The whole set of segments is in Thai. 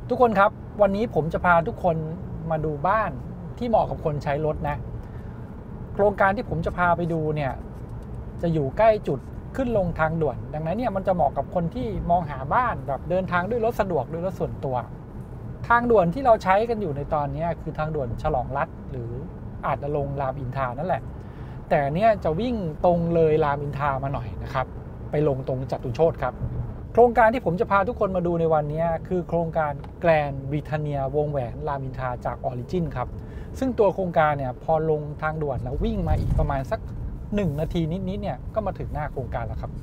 ทุกคนครับวันนี้ผมจะพาทุกคนมาดูบ้านที่เหมาะกับคนใช้รถนะโครงการที่ผมจะพาไปดูเนี่ยจะอยู่ใกล้จุดขึ้นลงทางด่วนดังนั้นเนี่ยมันจะเหมาะกับคนที่มองหาบ้านแบบเดินทางด้วยรถสะดวกด้วยรถส่วนตัวทางด่วนที่เราใช้กันอยู่ในตอนนี้คือทางด่วนฉลองรัฐหรืออาจจะลงรามอินทรานั่นแหละแต่เนี่ยจะวิ่งตรงเลยรามอินทรามาหน่อยนะครับไปลงตรงจตุโชติครับโครงการที่ผมจะพาทุกคนมาดูในวันนี้คือโครงการแกรนด์บริเทเนียวงแหวนรามอินทราจากออริจินครับซึ่งตัวโครงการเนี่ยพอลงทางด่วนแล้ววิ่งมาอีกประมาณสัก1 นาทีนิดๆเนี่ยก็มาถึงหน้าโครงการแล้วครับ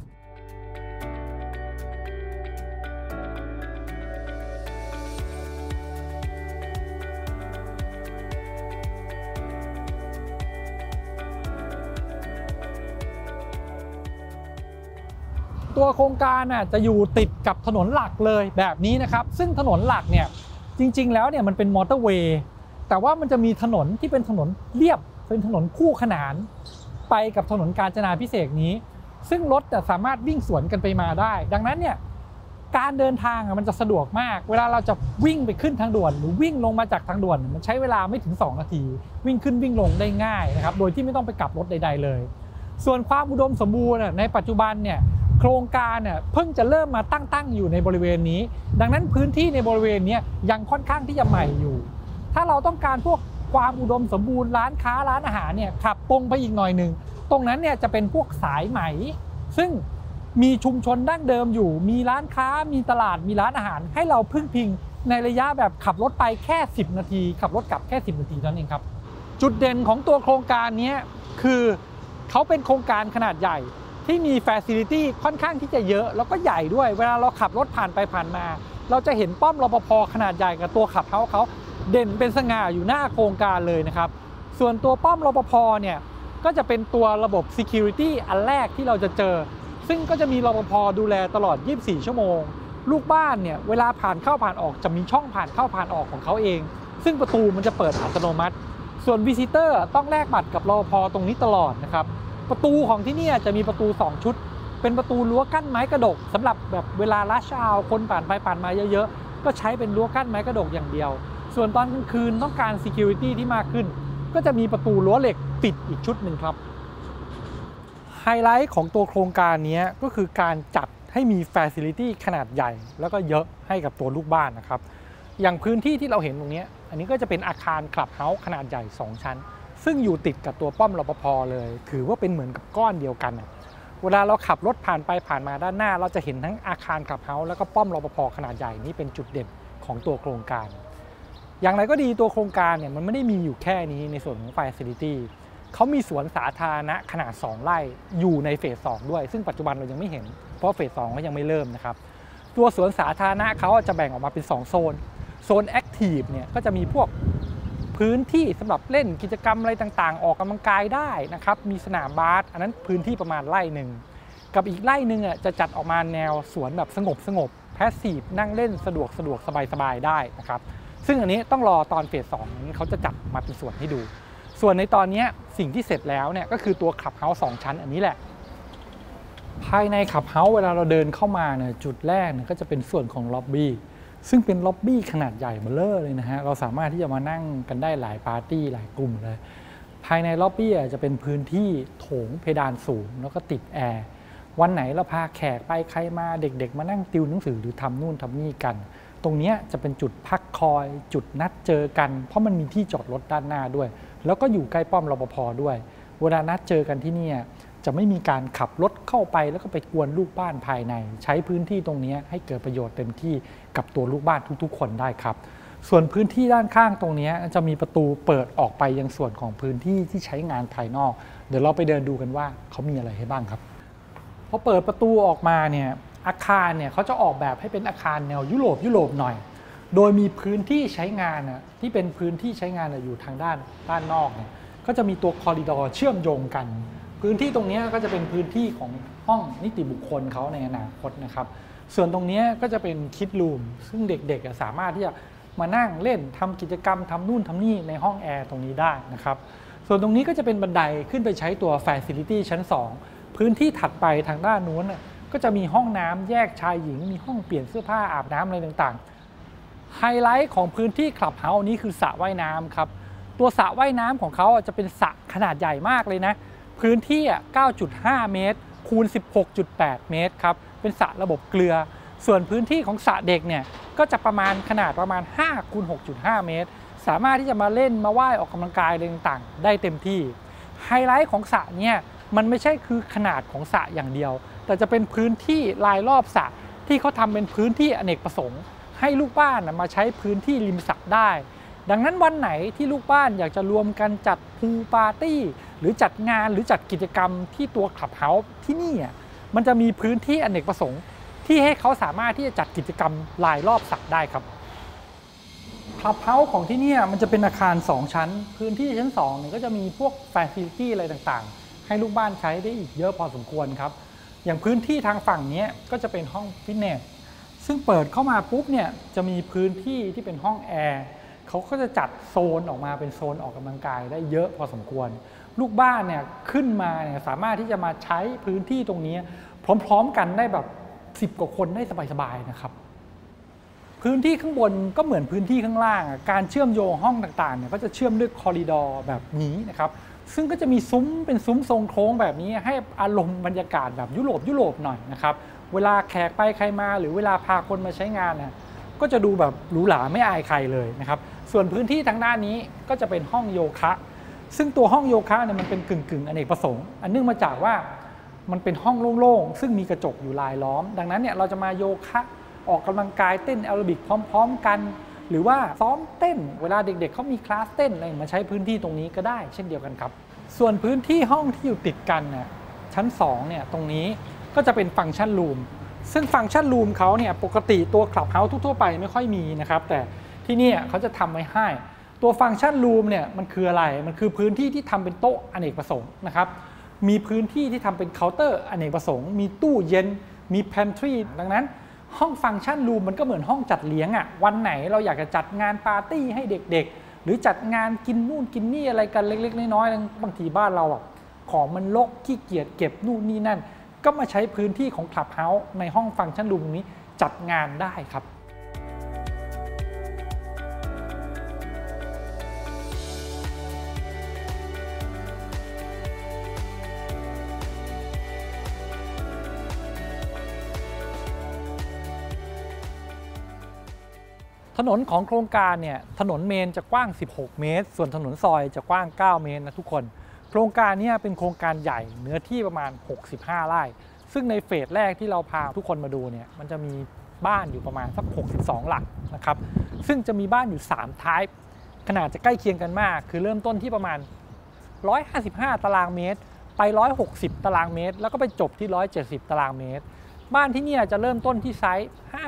ตัวโครงการจะอยู่ติดกับถนนหลักเลยแบบนี้นะครับซึ่งถนนหลักเนี่ยจริงๆแล้วเนี่ยมันเป็นมอเตอร์เวย์แต่ว่ามันจะมีถนนที่เป็นถนนเรียบเป็นถนนคู่ขนานไปกับถนนกาญจนาภิเษกนี้ซึ่งรถสามารถวิ่งสวนกันไปมาได้ดังนั้นเนี่ยการเดินทางมันจะสะดวกมากเวลาเราจะวิ่งไปขึ้นทางด่วนหรือวิ่งลงมาจากทางด่วนมันใช้เวลาไม่ถึง2 นาทีวิ่งขึ้นวิ่งลงได้ง่ายนะครับโดยที่ไม่ต้องไปกลับรถใดๆเลยส่วนความอุดมสมบูรณ์ในปัจจุบันเนี่ยโครงการเพิ่งจะเริ่มมาตั้งอยู่ในบริเวณนี้ดังนั้นพื้นที่ในบริเวณนี้ยังค่อนข้างที่จะใหม่อยู่ถ้าเราต้องการพวกความอุดมสมบูรณ์ร้านค้าร้านอาหารเนี่ยขับตรงไปอีกหน่อยหนึ่งตรงนั้นเนี่ยจะเป็นพวกสายไหมซึ่งมีชุมชนดั้งเดิมอยู่มีร้านค้ามีตลาดมีร้านอาหารให้เราพึ่งพิงในระยะแบบขับรถไปแค่10 นาทีขับรถกลับแค่10 นาทีเท่านั้นเองครับจุดเด่นของตัวโครงการนี้คือเขาเป็นโครงการขนาดใหญ่ที่มีฟาซิลิตี้ค่อนข้างที่จะเยอะแล้วก็ใหญ่ด้วยเวลาเราขับรถผ่านไปผ่านมาเราจะเห็นป้อมรปภขนาดใหญ่กับตัวขับเขาเด่นเป็นสง่าอยู่หน้าโครงการเลยนะครับส่วนตัวป้อมรปภเนี่ยก็จะเป็นตัวระบบ Security อันแรกที่เราจะเจอซึ่งก็จะมีรปภดูแลตลอด24 ชั่วโมงลูกบ้านเนี่ยเวลาผ่านเข้าผ่านออกจะมีช่องผ่านเข้าผ่านออกของเขาเองซึ่งประตูมันจะเปิดอัตโนมัติส่วนวิซิเตอร์ต้องแลกบัตรกับรปภตรงนี้ตลอดนะครับประตูของที่นี่จะมีประตู2 ชุดเป็นประตูรั้วกั้นไม้กระดกสำหรับแบบเวลาลัชเอาร์คนผ่านไปผ่านมาเยอะๆก็ใช้เป็นรั้วกั้นไม้กระดกอย่างเดียวส่วนตอนกลางคืนต้องการ Security ที่มากขึ้นก็จะมีประตูรั้วเหล็กปิดอีกชุดหนึ่งครับไฮไลท์ของตัวโครงการนี้ก็คือการจัดให้มี Facility ขนาดใหญ่แล้วก็เยอะให้กับตัวลูกบ้านนะครับอย่างพื้นที่ที่เราเห็นตรงนี้อันนี้ก็จะเป็นอาคารคลับเฮาส์ขนาดใหญ่2 ชั้นซึ่งอยู่ติดกับตัวป้อมรปภเลยถือว่าเป็นเหมือนกับก้อนเดียวกันเวลาเราขับรถผ่านไปผ่านมาด้านหน้าเราจะเห็นทั้งอาคารคลับเฮาส์แล้วก็ป้อมรปภขนาดใหญ่นี่เป็นจุดเด่นของตัวโครงการอย่างไรก็ดีตัวโครงการเนี่ยมันไม่ได้มีอยู่แค่นี้ในส่วนของ Facility เขามีสวนสาธารณะขนาด2 ไร่อยู่ในเฟส 2ด้วยซึ่งปัจจุบันเรายังไม่เห็นเพราะเฟส 2ก็ยังไม่เริ่มนะครับตัวสวนสาธารณะเขาจะแบ่งออกมาเป็น2 โซนแอคทีฟเนี่ยก็จะมีพวกพื้นที่สำหรับเล่นกิจกรรมอะไรต่างๆออกกำลังกายได้นะครับมีสนามบาสอันนั้นพื้นที่ประมาณไร่หนึ่งกับอีกไร่หนึ่งจะจัดออกมาแนวสวนแบบสงบแพสซีฟนั่งเล่นสะดวกสบายได้นะครับซึ่งอันนี้ต้องรอตอนเฟส 2นี้เขาจะจัดมาเป็นส่วนให้ดูส่วนในตอนนี้สิ่งที่เสร็จแล้วเนี่ยก็คือตัวคลับเฮาส์2 ชั้นอันนี้แหละภายในคลับเฮาส์เวลาเราเดินเข้ามาเนี่ยจุดแรกเนี่ยก็จะเป็นส่วนของล็อบบี้ซึ่งเป็นล็อบบี้ขนาดใหญ่เบ้อเร่อเลยนะฮะเราสามารถที่จะมานั่งกันได้หลายปาร์ตี้หลายกลุ่มเลยภายในล็อบบี้จะเป็นพื้นที่โถงเพดานสูงแล้วก็ติดแอร์วันไหนเราพาแขกไปใครมาเด็กๆมานั่งติวหนังสือหรือทำนู่นทำนี่กันตรงนี้จะเป็นจุดพักคอยจุดนัดเจอกันเพราะมันมีที่จอดรถด้านหน้าด้วยแล้วก็อยู่ใกล้ป้อมรปภด้วยเวลานัดเจอกันที่นี่จะไม่มีการขับรถเข้าไปแล้วก็ไปกวนลูกบ้านภายในใช้พื้นที่ตรงนี้ให้เกิดประโยชน์เต็มที่กับตัวลูกบ้านทุกๆคนได้ครับส่วนพื้นที่ด้านข้างตรงนี้จะมีประตูเปิดออกไปยังส่วนของพื้นที่ที่ใช้งานภายนอกเดี๋ยวเราไปเดินดูกันว่าเขามีอะไรให้บ้างครับพอเปิดประตูออกมาเนี่ยอาคารเนี่ยเขาจะออกแบบให้เป็นอาคารแนวยุโรปหน่อยโดยมีพื้นที่ใช้งานที่เป็นพื้นที่ใช้งานอยู่ทางด้านนอกเนี่ยก็จะมีตัวคอริดอร์เชื่อมโยงกันพื้นที่ตรงนี้ก็จะเป็นพื้นที่ของห้องนิติบุคคลเขาในอนาคตนะครับส่วนตรงนี้ก็จะเป็นคิดรูมซึ่งเด็กๆสามารถที่จะมานั่งเล่นทำกิจกรรมทำนู่นทำนี่ในห้องแอร์ตรงนี้ได้นะครับส่วนตรงนี้ก็จะเป็นบันไดขึ้นไปใช้ตัว Facility ชั้น 2พื้นที่ถัดไปทางด้านนู้นก็จะมีห้องน้ำแยกชายหญิงมีห้องเปลี่ยนเสื้อผ้าอาบน้ำอะไรต่างๆไฮไลท์ของพื้นที่คลับเฮาส์นี้คือสระว่ายน้ำครับตัวสระว่ายน้ำของเขาจะเป็นสระขนาดใหญ่มากเลยนะพื้นที่ 9.5 เมตรคูณ 16.8 เมตรครับเป็นสระระบบเกลือส่วนพื้นที่ของสระเด็กเนี่ยก็จะประมาณขนาดประมาณ5คูณ 6.5 เมตรสามารถที่จะมาเล่นมาว่ายออกกำลังกายอะไรต่างๆได้เต็มที่ไฮไลท์ของสระเนี่ยมันไม่ใช่คือขนาดของสระอย่างเดียวแต่จะเป็นพื้นที่รายรอบสระที่เขาทำเป็นพื้นที่อเนกประสงค์ให้ลูกบ้านมาใช้พื้นที่ริมสระได้ดังนั้นวันไหนที่ลูกบ้านอยากจะรวมกันจัดพูลปาร์ตี้หรือจัดงานหรือจัดกิจกรรมที่ตัวคลับเฮาส์ที่นี่มันจะมีพื้นที่อเนกประสงค์ที่ให้เขาสามารถที่จะจัดกิจกรรมรายรอบสระได้ครับคลับเฮาส์ของที่นี่มันจะเป็นอาคาร2ชั้นพื้นที่ชั้น2เนี่ยก็จะมีพวกฟาซิลิตี้อะไรต่างๆให้ลูกบ้านใช้ได้อีกเยอะพอสมควรครับอย่างพื้นที่ทางฝั่งนี้ก็จะเป็นห้องฟิตเนสซึ่งเปิดเข้ามาปุ๊บเนี่ยจะมีพื้นที่ที่เป็นห้องแอร์เขาก็จะจัดโซนออกมาเป็นโซนออกกำลังกายได้เยอะพอสมควรลูกบ้านเนี่ยขึ้นมาเนี่ยสามารถที่จะมาใช้พื้นที่ตรงนี้พร้อมๆกันได้แบบ10กว่าคนได้สบายๆนะครับพื้นที่ข้างบนก็เหมือนพื้นที่ข้างล่างการเชื่อมโยงห้องต่างๆเนี่ยก็จะเชื่อมด้วยคอริดอร์แบบนี้นะครับซึ่งก็จะมีซุ้มเป็นซุ้มทรงโค้งแบบนี้ให้อารมณ์บรรยากาศแบบยุโรปหน่อยนะครับเวลาแขกไปใครมาหรือเวลาพาคนมาใช้งานเนี่ยก็จะดูแบบหรูหราไม่อายใครเลยนะครับส่วนพื้นที่ทางด้านนี้ก็จะเป็นห้องโยคะซึ่งตัวห้องโยคะเนี่ยมันเป็นกึ่งอเนกประสงค์อันเนื่องมาจากว่ามันเป็นห้องโล่งๆซึ่งมีกระจกอยู่รายล้อมดังนั้นเนี่ยเราจะมาโยคะออกกำลังกายเต้นแอโรบิกพร้อมๆกันหรือว่าซ้อมเต้นเวลาเด็กๆเขามีคลาสเต้นอะไรมาใช้พื้นที่ตรงนี้ก็ได้เช่นเดียวกันครับส่วนพื้นที่ห้องที่อยู่ติดกันเนี่ยชั้น2เนี่ยตรงนี้ก็จะเป็นฟังก์ชันรูมซึ่งฟังก์ชันรูมเขาเนี่ยปกติตัวคลับเฮาส์ทั่วๆไปไม่ค่อยมีนะครับแต่ที่นี่เขาจะทำไว้ให้ตัวฟังก์ชันรูมเนี่ยมันคืออะไรมันคือพื้นที่ที่ทำเป็นโต๊ะอเนกประสงค์นะครับมีพื้นที่ที่ทำเป็นเคาน์เตอร์อเนกประสงค์มีตู้เย็นมีแพนทรีดังนั้นห้องฟังก์ชันรูมมันก็เหมือนห้องจัดเลี้ยงวันไหนเราอยากจะจัดงานปาร์ตี้ให้เด็กๆหรือจัดงานกินนู่นกินนี่อะไรกันเล็กๆน้อยๆบางทีบ้านเราของมันรกขี้เกียจเก็บนู่นนี่นั่นก็มาใช้พื้นที่ของคลับเฮาส์ในห้องฟังก์ชันรูมนี้จัดงานได้ครับถนนของโครงการเนี่ยถนนเมนจะกว้าง16เมตรส่วนถนนซอยจะกว้าง9เมตรนะทุกคนโครงการนี้เป็นโครงการใหญ่เนื้อที่ประมาณ65ไร่ซึ่งในเฟสแรกที่เราพาทุกคนมาดูเนี่ยมันจะมีบ้านอยู่ประมาณสัก62หลังนะครับซึ่งจะมีบ้านอยู่3 type ขนาดจะใกล้เคียงกันมากคือเริ่มต้นที่ประมาณ155ตารางเมตรไป160ตารางเมตรแล้วก็ไปจบที่170ตารางเมตรบ้านที่นี่จะเริ่มต้นที่ไซส์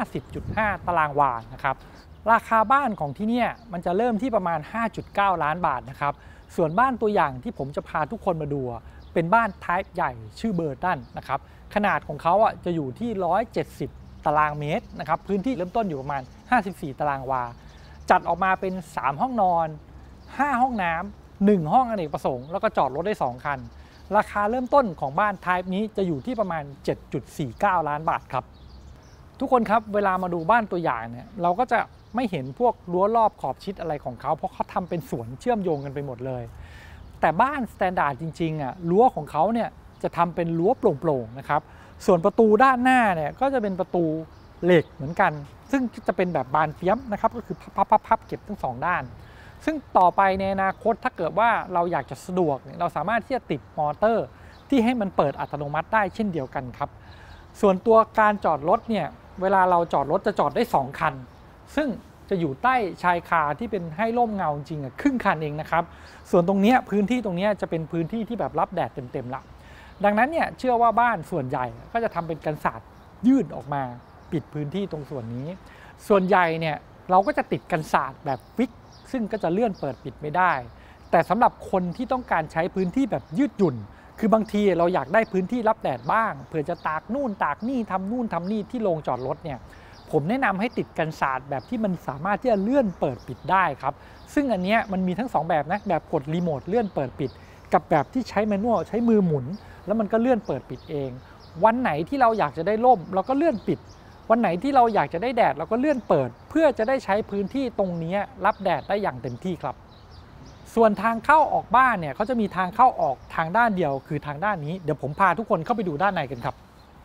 50.5 ตารางวานะครับราคาบ้านของที่นี่มันจะเริ่มที่ประมาณ 5.9 ล้านบาทนะครับส่วนบ้านตัวอย่างที่ผมจะพาทุกคนมาดูเป็นบ้านไทป์ใหญ่ชื่อเบอร์ตันนะครับขนาดของเขาจะอยู่ที่170ตารางเมตรนะครับพื้นที่เริ่มต้นอยู่ประมาณ54ตารางวาจัดออกมาเป็น3ห้องนอน5ห้องน้ำ1ห้องอเนกประสงค์แล้วก็จอดรถได้2คันราคาเริ่มต้นของบ้านไทป์นี้จะอยู่ที่ประมาณ 7.49 ล้านบาทครับทุกคนครับเวลามาดูบ้านตัวอย่างเนี่ยเราก็จะไม่เห็นพวกรั้วรอบขอบชิดอะไรของเขาเพราะเขาทำเป็นสวนเชื่อมโยงกันไปหมดเลยแต่บ้านสแตนดาร์ดจริงๆรั้วของเขาเนี่ยจะทำเป็นรั้วโปร่งๆนะครับส่วนประตูด้านหน้าเนี่ยก็จะเป็นประตูเหล็กเหมือนกันซึ่งจะเป็นแบบบานเฟี้ยมนะครับก็คือพับเก็บทั้ง2ด้านซึ่งต่อไปในอนาคตถ้าเกิดว่าเราอยากจะสะดวกเราสามารถที่จะติดมอเตอร์ที่ให้มันเปิดอัตโนมัติได้เช่นเดียวกันครับส่วนตัวการจอดรถเนี่ยเวลาเราจอดรถจะจอดได้2คันซึ่งจะอยู่ใต้ชายคาที่เป็นให้ร่มเงาจริงครึ่งคันเองนะครับส่วนตรงนี้พื้นที่ตรงนี้จะเป็นพื้นที่ที่แบบรับแดดเต็มๆละดังนั้นเนี่ยเชื่อว่าบ้านส่วนใหญ่ก็จะทำเป็นกันศาสตร์ยื่นออกมาปิดพื้นที่ตรงส่วนนี้ส่วนใหญ่เนี่ยเราก็จะติดกันศาสตร์แบบฟิกซึ่งก็จะเลื่อนเปิดปิดไม่ได้แต่สำหรับคนที่ต้องการใช้พื้นที่แบบยืดหยุ่นคือบางทีเราอยากได้พื้นที่รับแดดบ้างเผื่อจะตากนู่นตากนี่ทำนู่นทำนี่ที่โรงจอดรถเนี่ยผมแนะนำให้ติดกันศาสตร์แบบที่มันสามารถที่จะเลื่อนเปิดปิดได้ครับซึ่งอันนี้มันมีทั้ง2แบบนะแบบกดรีโมทเลื่อนเปิดปิดกับแบบที่ใช้แมนนวลใช้มือหมุนแล้วมันก็เลื่อนเปิดปิดเองวันไหนที่เราอยากจะได้ร่มเราก็เลื่อนปิดวันไหนที่เราอยากจะได้แดดเราก็เลื่อนเปิดเพื่อจะได้ใช้พื้นที่ตรงนี้รับแดดได้อย่างเต็มที่ครับส่วนทางเข้าออกบ้านเนี่ยเขาจะมีทางเข้าออกทางด้านเดียวคือทางด้านนี้เดี๋ยวผมพาทุกคนเข้าไปดูด้านในกันครับ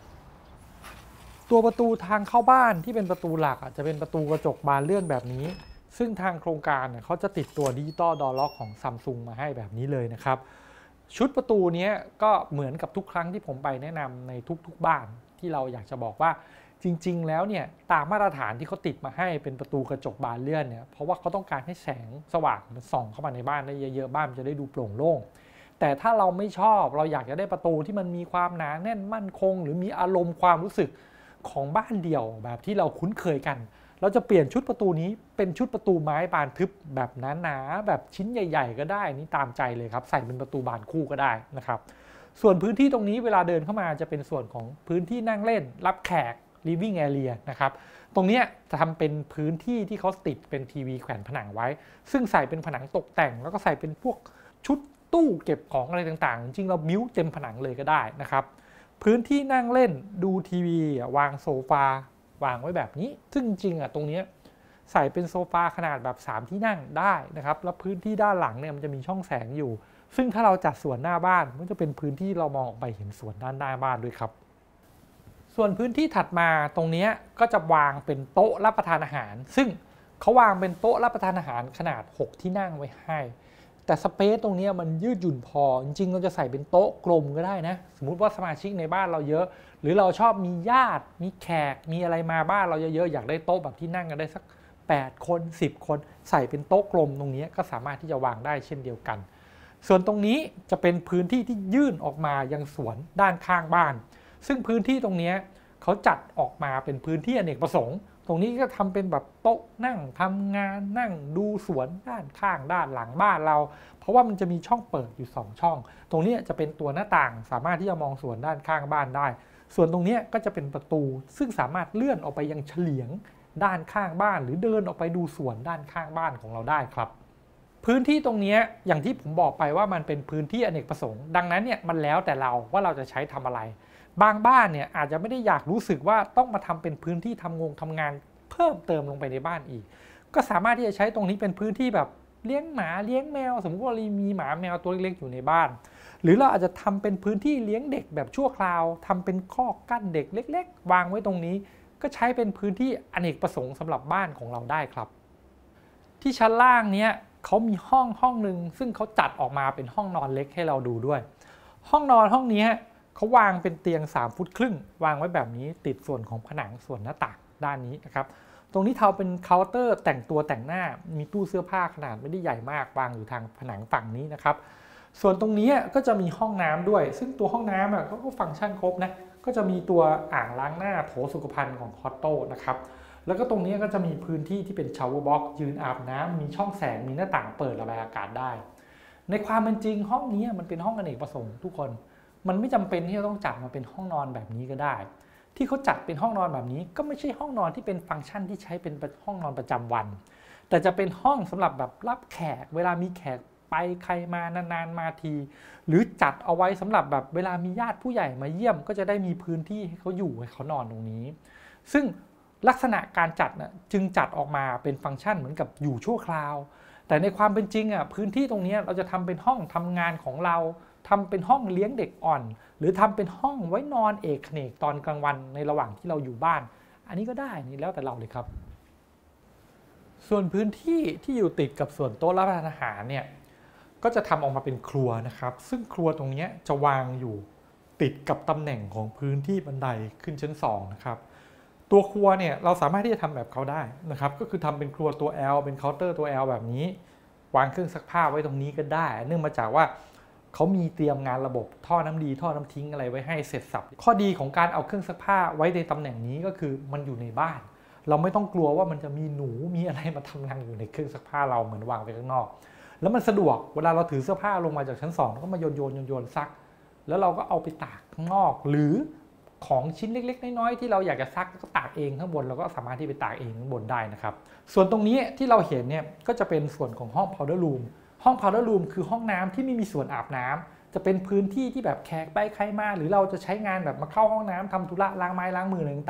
ตัวประตูทางเข้าบ้านที่เป็นประตูหลักจะเป็นประตูกระจกบานเลื่อนแบบนี้ซึ่งทางโครงการเขาจะติดตัวดิจิตอลดอร์ล็อกของ Samsung มาให้แบบนี้เลยนะครับชุดประตูนี้ก็เหมือนกับทุกครั้งที่ผมไปแนะนำในทุกๆบ้านที่เราอยากจะบอกว่าจริงๆแล้วเนี่ยตามมาตรฐานที่เขาติดมาให้เป็นประตูกระจกบานเลื่อนเนี่ยเพราะว่าเขาต้องการให้แสงสว่างมันส่องเข้ามาในบ้านได้เยอะๆบ้านจะได้ดูโปร่งโล่งแต่ถ้าเราไม่ชอบเราอยากจะได้ประตูที่มันมีความหนาแน่นมั่นคงหรือมีอารมณ์ความรู้สึกของบ้านเดี่ยวแบบที่เราคุ้นเคยกันเราจะเปลี่ยนชุดประตูนี้เป็นชุดประตูไม้บานทึบแบบหนาๆแบบชิ้นใหญ่ๆก็ได้นี่ตามใจเลยครับใส่เป็นประตูบานคู่ก็ได้นะครับส่วนพื้นที่ตรงนี้เวลาเดินเข้ามาจะเป็นส่วนของพื้นที่นั่งเล่นรับแขก living area นะครับตรงนี้จะทำเป็นพื้นที่ที่เขาติดเป็นทีวีแขวนผนังไว้ซึ่งใส่เป็นผนังตกแต่งแล้วก็ใส่เป็นพวกชุดตู้เก็บของอะไรต่างๆจริงๆเราบิ้วเต็มผนังเลยก็ได้นะครับพื้นที่นั่งเล่นดูทีวีวางโซฟาวางไว้แบบนี้ซึ่งจริงตรงนี้ใส่เป็นโซฟาขนาดแบบ3ที่นั่งได้นะครับแล้วพื้นที่ด้านหลังเนี่ยมันจะมีช่องแสงอยู่ซึ่งถ้าเราจัดสวนหน้าบ้านมันจะเป็นพื้นที่เรามองออกไปเห็นสวนด้านหน้าบ้านด้วยครับส่วนพื้นที่ถัดมาตรงนี้ก็จะวางเป็นโต๊ะรับประทานอาหารซึ่งเขาวางเป็นโต๊ะรับประทานอาหารขนาด6ที่นั่งไว้ให้แต่สเปซตรงนี้มันยืดหยุ่นพอจริงๆเราจะใส่เป็นโต๊ะกลมก็ได้นะสมมุติว่าสมาชิกในบ้านเราเยอะหรือเราชอบมีญาติมีแขกมีอะไรมาบ้านเราเยอะๆอยากได้โต๊ะแบบที่นั่งกันได้สัก8คน10คนใส่เป็นโต๊ะกลมตรงนี้ก็สามารถที่จะวางได้เช่นเดียวกันส่วนตรงนี้จะเป็นพื้นที่ที่ยื่นออกมายังสวนด้านข้างบ้านซึ่งพื้นที่ตรงนี้เขาจัดออกมาเป็นพื้นที่อเนกประสงค์ตรงนี้ก็ทำเป็นแบบโต๊ะนั่งทำงานนั่งดูสวนด้านข้างด้านหลังบ้านเราเพราะว่ามันจะมีช่องเปิดอยู่2ช่องตรงนี้จะเป็นตัวหน้าต่างสามารถที่จะมองสวนด้านข้างบ้านได้ส่วนตรงนี้ก็จะเป็นประตูซึ่งสามารถเลื่อนออกไปยังเฉลียงด้านข้างบ้านหรือเดินออกไปดูสวนด้านข้างบ้านของเราได้ครับพื้นที่ตรงนี้อย่างที่ผมบอกไปว่ามันเป็นพื้นที่อเนกประสงค์ดังนั้นเนี่ยมันแล้วแต่เราว่าเราจะใช้ทำอะไรบางบ้านเนี่ยอาจจะไม่ได้อยากรู้สึกว่าต้องมาทำเป็นพื้นที่ทำงานเพิ่มเติมลงไปในบ้านอีกก็สามารถที่จะใช้ตรงนี้เป็นพื้นที่แบบเลี้ยงหมาเลี้ยงแมวสมมติว่าเรามีหมาแมวตัวเล็กๆอยู่ในบ้านหรือเราอาจจะทำเป็นพื้นที่เลี้ยงเด็กแบบชั่วคราวทำเป็นคอกกั้นเด็กเล็กๆวางไว้ตรงนี้ก็ใช้เป็นพื้นที่อเนกประสงค์สำหรับบ้านของเราได้ครับที่ชั้นล่างเนี้ยเขามีห้องหนึ่งซึ่งเขาจัดออกมาเป็นห้องนอนเล็กให้เราดูด้วยห้องนอนห้องนี้เขาวางเป็นเตียง3 ฟุตครึ่งวางไว้แบบนี้ติดส่วนของผนังส่วนหน้าต่างด้านนี้นะครับตรงนี้ทำเป็นเคาน์เตอร์แต่งตัวแต่งหน้ามีตู้เสื้อผ้าขนาดไม่ได้ใหญ่มากวางอยู่ทางผนังฝั่งนี้นะครับส่วนตรงนี้ก็จะมีห้องน้ำด้วยซึ่งตัวห้องน้ำก็ฟังก์ชันครบนะก็จะมีตัวอ่างล้างหน้าโถสุขภัณฑ์ของคอตโต้นะครับแล้วก็ตรงนี้ก็จะมีพื้นที่ที่เป็นชาวเวอร์บ็อกซ์ยืนอาบน้ำมีช่องแสงมีหน้าต่างเปิดระบายอากาศได้ในความเป็นจริงห้องนี้มันเป็นห้องอเนกประสงค์ทุกคนมันไม่จำเป็นที่จะต้องจัดมาเป็นห้องนอนแบบนี้ก็ได้ที่เขาจัดเป็นห้องนอนแบบนี้ก็ไม่ใช่ห้องนอนที่เป็นฟังก์ชันที่ใช้เป็นห้องนอนประจำวันแต่จะเป็นห้องสำหรับแบบรับแขกเวลามีแขกไปใครมานานๆมาทีหรือจัดเอาไว้สำหรับแบบเวลามีญาติผู้ใหญ่มาเยี่ยมก็จะได้มีพื้นที่ให้เขาอยู่ให้เขานอนตรงนี้ซึ่งลักษณะการจัดจึงจัดออกมาเป็นฟังก์ชันเหมือนกับอยู่ชั่วคราวแต่ในความเป็นจริงพื้นที่ตรงนี้เราจะทำเป็นห้องทำงานของเราทำเป็นห้องเลี้ยงเด็กอ่อนหรือทำเป็นห้องไว้นอนเอกเขนกตอนกลางวันในระหว่างที่เราอยู่บ้านอันนี้ก็ได้นี่แล้วแต่เราเลยครับส่วนพื้นที่ที่อยู่ติดกับส่วนโต๊ะรับประทานอาหารเนี่ยก็จะทำออกมาเป็นครัวนะครับซึ่งครัวตรงนี้จะวางอยู่ติดกับตำแหน่งของพื้นที่บันไดขึ้นชั้น2นะครับตัวครัวเนี่ยเราสามารถที่จะทำแบบเขาได้นะครับก็คือทำเป็นครัวตัว L เป็นเคาน์เตอร์ตัว L แบบนี้วางเครื่องซักผ้าไว้ตรงนี้ก็ได้เนื่องมาจากว่าเขามีเตรียมงานระบบท่อน้ำดีท่อน้ำทิ้งอะไรไว้ให้เสร็จสับข้อดีของการเอาเครื่องซักผ้าไว้ในตำแหน่งนี้ก็คือมันอยู่ในบ้านเราไม่ต้องกลัวว่ามันจะมีหนูมีอะไรมาทำรังอยู่ในเครื่องซักผ้าเราเหมือนวางไปข้างนอกแล้วมันสะดวกเวลาเราถือเสื้อผ้าลงมาจากชั้น2แล้วก็มาโยนซักแล้วเราก็เอาไปตากข้างนอกหรือของชิ้นเล็กๆน้อยๆที่เราอยากจะซักก็ตากเองข้างบนเราก็สามารถที่ไปตากเองข้างบนได้นะครับส่วนตรงนี้ที่เราเห็นเนี่ยก็จะเป็นส่วนของห้อง powder room ห้อง powder room คือห้องน้ำที่ไม่มีส่วนอาบน้ำจะเป็นพื้นที่ที่แบบแขกไปใครมาหรือเราจะใช้งานแบบมาเข้าห้องน้ำทำธุระล้างไม้ล้างมืออะไรต่างๆ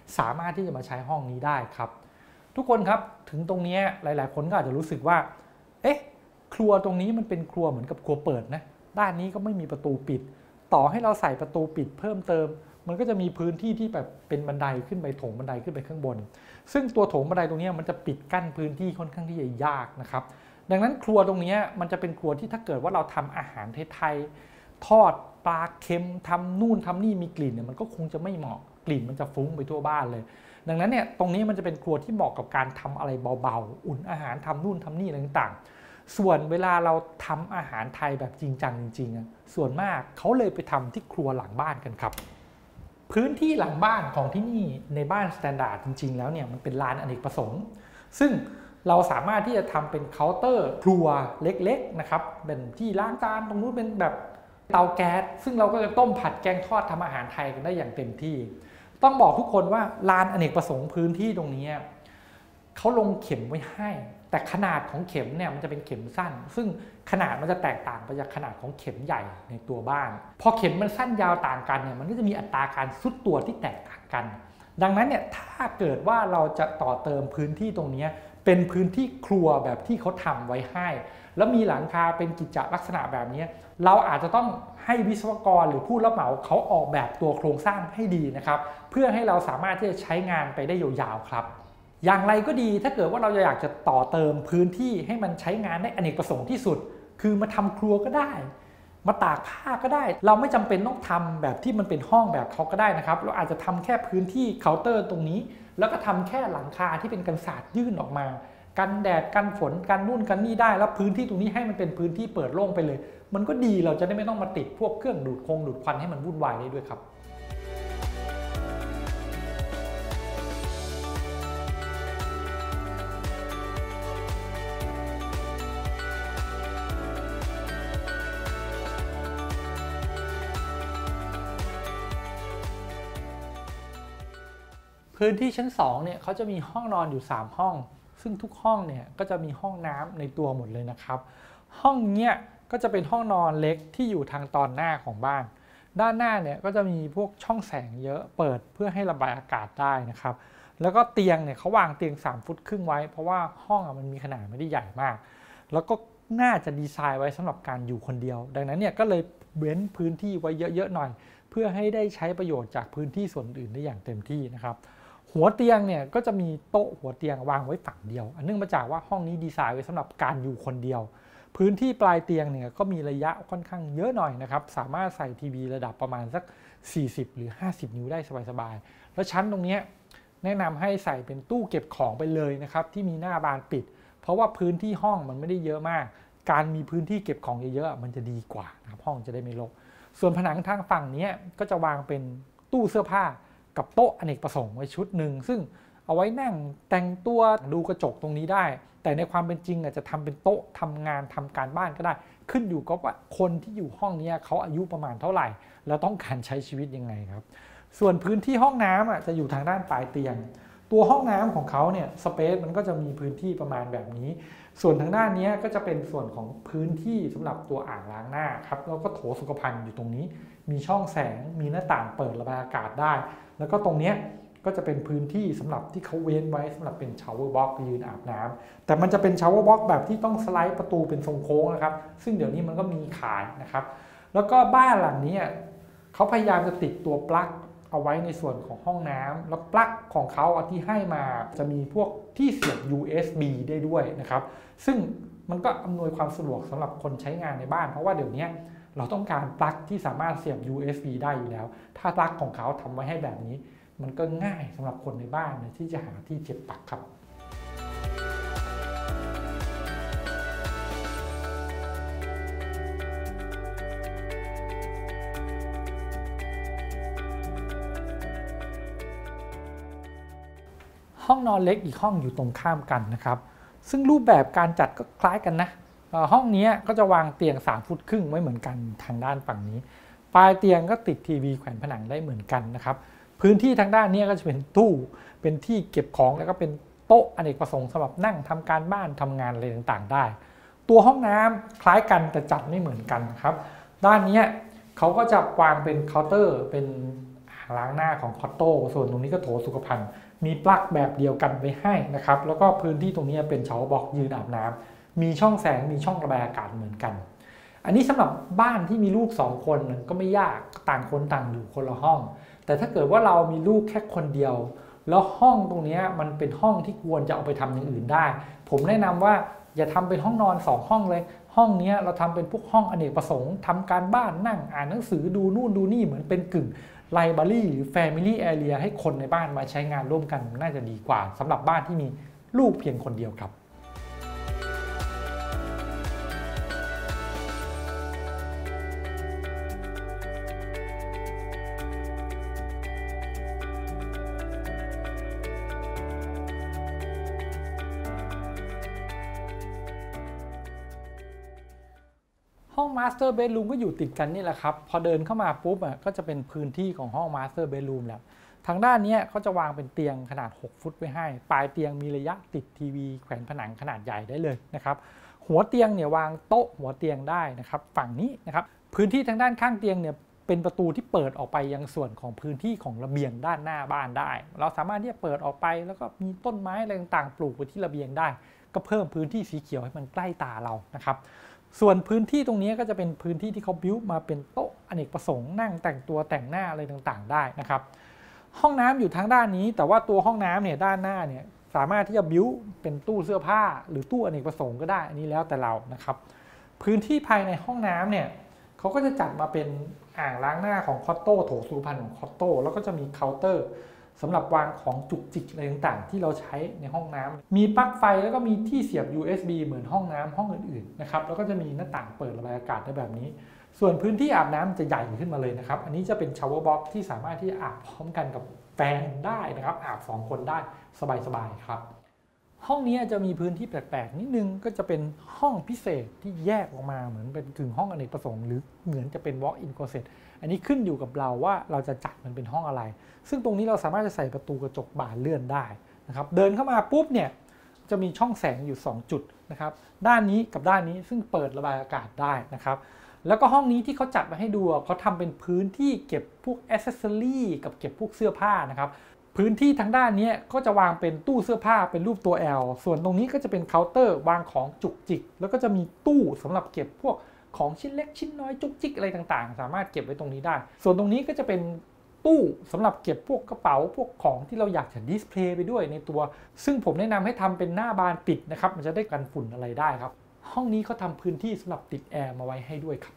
สามารถที่จะมาใช้ห้องนี้ได้ครับทุกคนครับถึงตรงนี้หลายๆคนก็อาจจะรู้สึกว่าเอ๊ะครัวตรงนี้มันเป็นครัวเหมือนกับครัวเปิดนะด้านนี้ก็ไม่มีประตูปิดต่อให้เราใส่ประตูปิดเพิ่มเติมมันก็จะมีพื้นที่ที่แบบเป็นบันไดขึ้นไปโถงบันไดขึ้นไปข้างบนซึ่งตัวโถงบันไดตรงนี้มันจะปิดกั้นพื้นที่ค่อนข้างที่จะยากนะครับดังนั้นครัวตรงนี้มันจะเป็นครัวที่ถ้าเกิดว่าเราทำอาหารไทยๆทอดปลาเค็มทำนู่นทำนี่มีกลิ่นเนี่ยมันก็คงจะไม่เหมาะกลิ่นมันจะฟุ้งไปทั่วบ้านเลยดังนั้นเนี่ยตรงนี้มันจะเป็นครัวที่เหมาะกับการทำอะไรเบาๆอุ่นอาหารทำนู่นทำนี่อะไรต่างๆส่วนเวลาเราทำอาหารไทยแบบจริงจังจริงๆส่วนมากเขาเลยไปทำที่ครัวหลังบ้านกันครับพื้นที่หลังบ้านของที่นี่ในบ้านสแตนดาร์ดจริงๆแล้วเนี่ยมันเป็นลานอเนกประสงค์ซึ่งเราสามารถที่จะทำเป็นเคาน์เตอร์ครัวเล็กๆนะครับเป็นที่ล้างจานตรงนู้นเป็นแบบเตาแก๊สซึ่งเราก็จะต้มผัดแกงทอดทำอาหารไทยกันได้อย่างเต็มที่ต้องบอกทุกคนว่าลานอเนกประสงค์พื้นที่ตรงนี้เขาลงเข็มไว้ให้แต่ขนาดของเข็มเนี่ยมันจะเป็นเข็มสั้นซึ่งขนาดมันจะแตกต่างไปจากขนาดของเข็มใหญ่ในตัวบ้านพอเข็มมันสั้นยาวต่างกันเนี่ยมันก็จะมีอัตราการทรุดตัวที่แตกต่างกันดังนั้นเนี่ยถ้าเกิดว่าเราจะต่อเติมพื้นที่ตรงนี้เป็นพื้นที่ครัวแบบที่เขาทำไว้ให้แล้วมีหลังคาเป็นกิจจลักษณะแบบนี้เราอาจจะต้องให้วิศวกรหรือผู้รับเหมาเขาออกแบบตัวโครงสร้างให้ดีนะครับเพื่อให้เราสามารถที่จะใช้งานไปได้ยาวๆครับอย่างไรก็ดีถ้าเกิดว่าเราอยากจะต่อเติมพื้นที่ให้มันใช้งานได้อเนกประสงค์ที่สุดคือมาทำครัวก็ได้มาตากผ้าก็ได้เราไม่จำเป็นต้องทำแบบที่มันเป็นห้องแบบเขาก็ได้นะครับเราอาจจะทำแค่พื้นที่เคาน์เตอร์ตรงนี้แล้วก็ทำแค่หลังคาที่เป็นกันศาสตร์ยื่นออกมากันแดดกันฝนกันนู่นกันนี่ได้แล้วพื้นที่ตรงนี้ให้มันเป็นพื้นที่เปิดโล่งไปเลยมันก็ดีเราจะได้ไม่ต้องมาติดพวกเครื่องดูดควันให้มันวุ่นวายได้ด้วยครับพื้นที่ชั้น2เนี่ยเขาจะมีห้องนอนอยู่3ห้องซึ่งทุกห้องเนี่ยก็จะมีห้องน้ำในตัวหมดเลยนะครับห้องเนี้ยก็จะเป็นห้องนอนเล็กที่อยู่ทางตอนหน้าของบ้านด้านหน้าเนี่ยก็จะมีพวกช่องแสงเยอะเปิดเพื่อให้ระบายอากาศได้นะครับแล้วก็เตียงเนี่ยเขาวางเตียง3 ฟุตครึ่งไว้เพราะว่าห้องมันมีขนาดไม่ได้ใหญ่มากแล้วก็น่าจะดีไซน์ไว้สำหรับการอยู่คนเดียวดังนั้นเนี่ยก็เลยเว้นพื้นที่ไว้เยอะๆหน่อยเพื่อให้ได้ใช้ประโยชน์จากพื้นที่ส่วนอื่นได้อย่างเต็มที่นะครับหัวเตียงเนี่ยก็จะมีโต๊ะหัวเตียงวางไว้ฝั่งเดียวเนื่องมาจากว่าห้องนี้ดีไซน์ไว้สำหรับการอยู่คนเดียวพื้นที่ปลายเตียงเนี่ยก็มีระยะค่อนข้างเยอะหน่อยนะครับสามารถใส่ทีวีระดับประมาณสัก40หรือ50 นิ้วได้สบายๆแล้วชั้นตรงนี้แนะนำให้ใส่เป็นตู้เก็บของไปเลยนะครับที่มีหน้าบานปิดเพราะว่าพื้นที่ห้องมันไม่ได้เยอะมากการมีพื้นที่เก็บของเยอะๆมันจะดีกว่านะครับห้องจะได้ไม่รกส่วนผนังทางฝั่งนี้ก็จะวางเป็นตู้เสื้อผ้ากับโต๊ะอเนกประสงค์ไว้ชุดหนึ่งซึ่งเอาไว้นั่งแต่งตัวดูกระจกตรงนี้ได้แต่ในความเป็นจริงอาจจะทำเป็นโต๊ะทำงานทำการบ้านก็ได้ขึ้นอยู่กับว่าคนที่อยู่ห้องนี้เขาอายุประมาณเท่าไหร่แล้วต้องการใช้ชีวิตยังไงครับส่วนพื้นที่ห้องน้ำจะอยู่ทางด้านปลายเตียงตัวห้องน้ำของเขาเนี่ยสเปซมันก็จะมีพื้นที่ประมาณแบบนี้ส่วนทางด้านนี้ก็จะเป็นส่วนของพื้นที่สำหรับตัวอ่างล้างหน้าครับแล้วก็โถสุขภัณฑ์อยู่ตรงนี้มีช่องแสงมีหน้าต่างเปิดระบายอากาศได้แล้วก็ตรงนี้ก็จะเป็นพื้นที่สำหรับที่เขาเว้นไว้สำหรับเป็นชาวเวอร์บ็อกซ์ยืนอาบน้ำแต่มันจะเป็นชาวเวอร์บ็อกซ์แบบที่ต้องสไลด์ประตูเป็นทรงโค้งนะครับซึ่งเดี๋ยวนี้มันก็มีขายนะครับแล้วก็บ้านหลังนี้เขาพยายามจะติดตัวปลั๊กเอาไว้ในส่วนของห้องน้ำแล้วปลั๊กของเขาที่ให้มาจะมีพวกที่เสียบ USB ได้ด้วยนะครับซึ่งมันก็อำนวยความสะดวกสำหรับคนใช้งานในบ้านเพราะว่าเดี๋ยวนี้เราต้องการปลั๊กที่สามารถเสียบ USB ได้อยู่แล้วถ้าปลั๊กของเขาทำไว้ให้แบบนี้มันก็ง่ายสำหรับคนในบ้านที่จะหาที่เสียบปลั๊กครับห้องนอนเล็กอีกห้องอยู่ตรงข้ามกันนะครับซึ่งรูปแบบการจัดก็คล้ายกันนะห้องนี้ก็จะวางเตียง3 ฟุตครึ่งไว้เหมือนกันทางด้านฝั่งนี้ปลายเตียงก็ติดทีวีแขวนผนังได้เหมือนกันนะครับพื้นที่ทางด้านนี้ก็จะเป็นตู้เป็นที่เก็บของแล้วก็เป็นโต๊ะอเนกประสงค์สำหรับนั่งทำการบ้านทำงานอะไรต่างๆได้ตัวห้องน้ำคล้ายกันแต่จัดไม่เหมือนกันครับด้านนี้เขาก็จะวางเป็นเคาน์เตอร์เป็นอ่างล้างหน้าของคอตโต้ส่วนตรงนี้ก็โถสุขภัณฑ์มีปลั๊กแบบเดียวกันไว้ให้นะครับแล้วก็พื้นที่ตรงนี้เป็นชาวบล็อกยืนอาบน้ำมีช่องแสงมีช่องระบายอากาศเหมือนกันอันนี้สำหรับบ้านที่มีลูก2คนก็ไม่ยากต่างคนต่างอยู่คนละห้องแต่ถ้าเกิดว่าเรามีลูกแค่คนเดียวแล้วห้องตรงนี้มันเป็นห้องที่ควรจะเอาไปทำอย่างอื่นได้ผมแนะนำว่าอย่าทำเป็นห้องนอน2ห้องเลยห้องนี้เราทำเป็นพวกห้องอเนกประสงค์ทำการบ้านนั่งอ่านหนังสือดูนู่นดูนี่เหมือนเป็นกึ่งไลบรารีหรือ Family Area ให้คนในบ้านมาใช้งานร่วมกันน่าจะดีกว่าสำหรับบ้านที่มีลูกเพียงคนเดียวครับห้อง Master Bedroom ก็อยู่ติดกันนี่แหละครับพอเดินเข้ามาปุ๊บก็จะเป็นพื้นที่ของห้อง Master Bedroom แล้วทางด้านนี้เขาจะวางเป็นเตียงขนาด6ฟุตไว้ให้ปลายเตียงมีระยะติดทีวีแขวนผนังขนาดใหญ่ได้เลยนะครับหัวเตียงเนี่ยวางโต๊ะหัวเตียงได้นะครับฝั่งนี้นะครับพื้นที่ทางด้านข้างเตียงเนี่ยเป็นประตูที่เปิดออกไปยังส่วนของพื้นที่ของระเบียงด้านหน้าบ้านได้เราสามารถที่จะเปิดออกไปแล้วก็มีต้นไม้อะไรต่างๆปลูกไว้ที่ระเบียงได้ก็เพิ่มพื้นที่สีเขียวให้มันใกล้ตาเรานะครับส่วนพื้นที่ตรงนี้ก็จะเป็นพื้นที่ที่เขาบิ้วมาเป็นโต๊ะอเนกประสงค์นั่งแต่งตัวแต่งหน้าอะไรต่างๆได้นะครับห้องน้ำอยู่ทางด้านนี้แต่ว่าตัวห้องน้ำเนี่ยด้านหน้าเนี่ยสามารถที่จะบิ้วเป็นตู้เสื้อผ้าหรือตู้อเนกประสงค์ก็ได้อันนี้แล้วแต่เรานะครับพื้นที่ภายในห้องน้ำเนี่ยเขาก็จะจัดมาเป็นอ่างล้างหน้าของคอตโต้โถสุขภัณฑ์ของคอตโต้แล้วก็จะมีเคาน์เตอร์สำหรับวางของจุกจิกอะไรต่างๆที่เราใช้ในห้องน้ำมีปลั๊กไฟแล้วก็มีที่เสียบ USB เหมือนห้องน้ำห้องอื่นๆนะครับแล้วก็จะมีหน้าต่างเปิดระบายอากาศได้แบบนี้ส่วนพื้นที่อาบน้ำจะใหญ่ขึ้นมาเลยนะครับอันนี้จะเป็นชาวเวอร์บ็อกซ์ที่สามารถที่จะอาบพร้อมกันกับแฟนได้นะครับอาบ2คนได้สบายๆครับห้องนี้จะมีพื้นที่แปลกๆนิดนึงก็จะเป็นห้องพิเศษที่แยกออกมาเหมือนเป็นกึ่งห้องอเนกประสงค์หรือเหมือนจะเป็น walk-in closet อันนี้ขึ้นอยู่กับเราว่าเราจะจัดมันเป็นห้องอะไรซึ่งตรงนี้เราสามารถจะใส่ประตูกระจกบานเลื่อนได้นะครับเดินเข้ามาปุ๊บเนี่ยจะมีช่องแสงอยู่2จุดนะครับด้านนี้กับด้านนี้ซึ่งเปิดระบายอากาศได้นะครับแล้วก็ห้องนี้ที่เขาจัดมาให้ดูเขาทำเป็นพื้นที่เก็บพวกแอคเซสซอรี่กับเก็บพวกเสื้อผ้านะครับพื้นที่ทางด้านนี้ก็จะวางเป็นตู้เสื้อผ้าเป็นรูปตัว L ส่วนตรงนี้ก็จะเป็นเคาน์เตอร์วางของจุกจิกแล้วก็จะมีตู้สำหรับเก็บพวกของชิ้นเล็กชิ้นน้อยจุกจิกอะไรต่างๆสามารถเก็บไว้ตรงนี้ได้ส่วนตรงนี้ก็จะเป็นตู้สำหรับเก็บพวกกระเป๋าพวกของที่เราอยากจะดิสเพลย์ไปด้วยในตัวซึ่งผมแนะนำให้ทำเป็นหน้าบานปิดนะครับมันจะได้กันฝุ่นอะไรได้ครับห้องนี้เขาทำพื้นที่สำหรับติดแอร์มาไว้ให้ด้วยครับ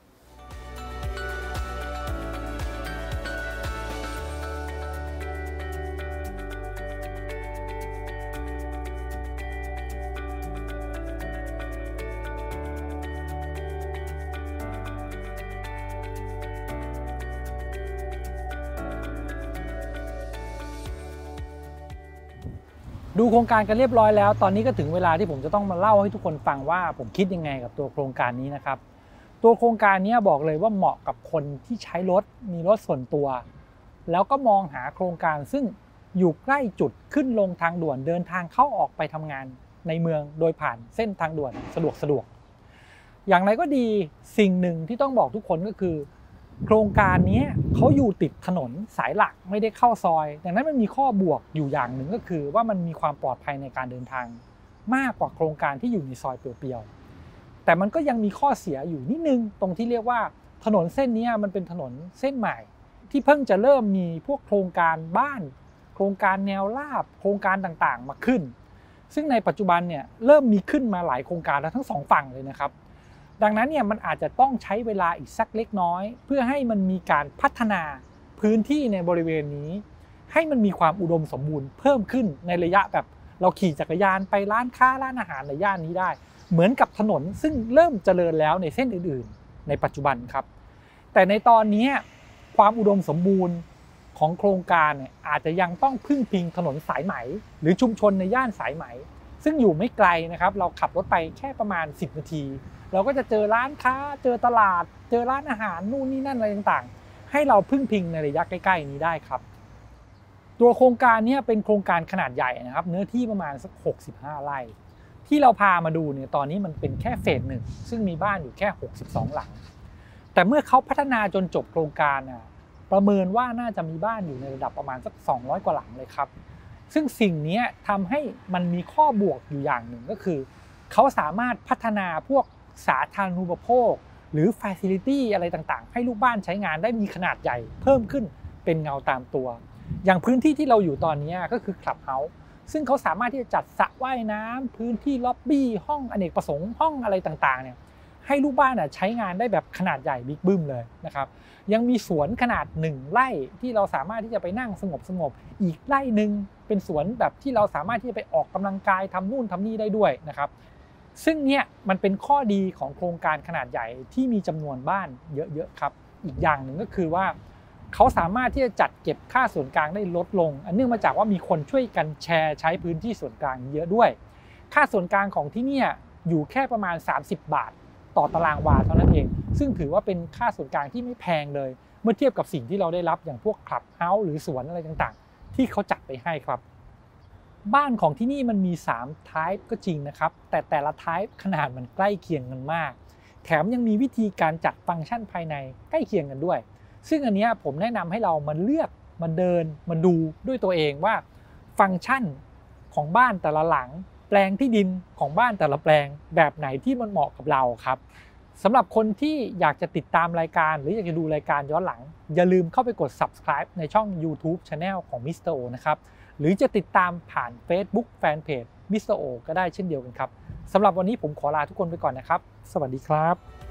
ดูโครงการกันเรียบร้อยแล้วตอนนี้ก็ถึงเวลาที่ผมจะต้องมาเล่าให้ทุกคนฟังว่าผมคิดยังไงกับตัวโครงการนี้นะครับตัวโครงการนี้บอกเลยว่าเหมาะกับคนที่ใช้รถมีรถส่วนตัวแล้วก็มองหาโครงการซึ่งอยู่ใกล้จุดขึ้นลงทางด่วนเดินทางเข้าออกไปทำงานในเมืองโดยผ่านเส้นทางด่วนสะดวกอย่างไรก็ดีสิ่งหนึ่งที่ต้องบอกทุกคนก็คือโครงการนี้เขาอยู่ติดถนนสายหลักไม่ได้เข้าซอยดังนั้นมันมีข้อบวกอยู่อย่างหนึ่งก็คือว่ามันมีความปลอดภัยในการเดินทางมากกว่าโครงการที่อยู่ในซอยเปลี่ยวๆแต่มันก็ยังมีข้อเสียอยู่นิดนึงตรงที่เรียกว่าถนนเส้นนี้มันเป็นถนนเส้นใหม่ที่เพิ่งจะเริ่มมีพวกโครงการบ้านโครงการแนวราบโครงการต่างๆมาขึ้นซึ่งในปัจจุบันเนี่ยเริ่มมีขึ้นมาหลายโครงการแล้วทั้ง2ฝั่งเลยนะครับดังนั้นเนี่ยมันอาจจะต้องใช้เวลาอีกสักเล็กน้อยเพื่อให้มันมีการพัฒนาพื้นที่ในบริเวณนี้ให้มันมีความอุดมสมบูรณ์เพิ่มขึ้นในระยะแบบเราขี่จักรยานไปร้านค้าร้านอาหารในย่านนี้ได้เหมือนกับถนนซึ่งเริ่มเจริญแล้วในเส้นอื่นๆในปัจจุบันครับแต่ในตอนนี้ความอุดมสมบูรณ์ของโครงการเนี่ยอาจจะยังต้องพึ่งพิงถนนสายไหมหรือชุมชนในย่านสายไหมซึ่งอยู่ไม่ไกลนะครับเราขับรถไปแค่ประมาณ10นาทีเราก็จะเจอร้านค้าเจอตลาดเจอร้านอาหารนู่นนี่นั่นอะไรต่างๆให้เราพึ่งพิงในระยะใกล้ๆนี้ได้ครับตัวโครงการนี้เป็นโครงการขนาดใหญ่นะครับเนื้อที่ประมาณสัก65ไร่ที่เราพามาดูเนี่ยตอนนี้มันเป็นแค่เฟส1ซึ่งมีบ้านอยู่แค่62หลังแต่เมื่อเขาพัฒนาจนจบโครงการปประเมินว่าน่าจะมีบ้านอยู่ในระดับประมาณสัก200 กว่าหลังเลยครับซึ่งสิ่งนี้ทำให้มันมีข้อบวกอยู่อย่างหนึ่งก็คือเขาสามารถพัฒนาพวกสาธารณูปโภคหรือ Facility อะไรต่างๆให้ลูกบ้านใช้งานได้มีขนาดใหญ่เพิ่มขึ้นเป็นเงาตามตัวอย่างพื้นที่ที่เราอยู่ตอนนี้ก็คือ Clubhouse ซึ่งเขาสามารถที่จะจัดสระว่ายน้ำพื้นที่ล็อบบี้ห้องอเนกประสงค์ห้องอะไรต่างๆเนี่ยให้ลูกบ้านใช้งานได้แบบขนาดใหญ่บิ๊กบึ้มเลยนะครับยังมีสวนขนาด1 ไร่ที่เราสามารถที่จะไปนั่งสงบอีกไร่นึงเป็นสวนแบบที่เราสามารถที่จะไปออกกำลังกายทำนู่นทำนี่ได้ด้วยนะครับซึ่งเนี่ยมันเป็นข้อดีของโครงการขนาดใหญ่ที่มีจำนวนบ้านเยอะๆครับอีกอย่างหนึ่งก็คือว่าเขาสามารถที่จะจัดเก็บค่าส่วนกลางได้ลดลงอันเนื่องมาจากว่ามีคนช่วยกันแชร์ใช้พื้นที่ส่วนกลางเยอะด้วยค่าส่วนกลางของที่นี่อยู่แค่ประมาณ30 บาทต่อตารางวาเท่านั้นเองซึ่งถือว่าเป็นค่าส่วนกลางที่ไม่แพงเลยเมื่อเทียบกับสิ่งที่เราได้รับอย่างพวกคลับเฮาส์หรือสวนอะไรต่างๆที่เขาจัดไปให้ครับบ้านของที่นี่มันมี3 type ก็จริงนะครับแต่ละ type ขนาดมันใกล้เคียงกันมากแถมยังมีวิธีการจัดฟังก์ชันภายในใกล้เคียงกันด้วยซึ่งอันนี้ผมแนะนำให้เรามาเลือกมาเดินมาดูด้วยตัวเองว่าฟังก์ชันของบ้านแต่ละหลังแปลงที่ดินของบ้านแต่ละแปลงแบบไหนที่มันเหมาะกับเราครับสำหรับคนที่อยากจะติดตามรายการหรืออยากจะดูรายการย้อนหลังอย่าลืมเข้าไปกด subscribe ในช่อง YouTube Channel ของ Mr. O นะครับหรือจะติดตามผ่าน Facebook Fanpage Mr. O ก็ได้เช่นเดียวกันครับสำหรับวันนี้ผมขอลาทุกคนไปก่อนนะครับสวัสดีครับ